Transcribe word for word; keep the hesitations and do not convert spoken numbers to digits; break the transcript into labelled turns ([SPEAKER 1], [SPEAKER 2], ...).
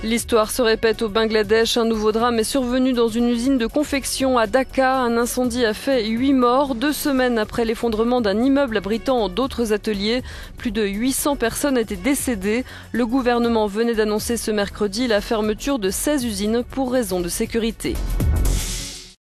[SPEAKER 1] L'histoire se répète au Bangladesh. Un nouveau drame est survenu dans une usine de confection à Dhaka. Un incendie a fait huit morts, deux semaines après l'effondrement d'un immeuble abritant d'autres ateliers. Plus de huit cents personnes étaient décédées. Le gouvernement venait d'annoncer ce mercredi la fermeture de seize usines pour raison de sécurité.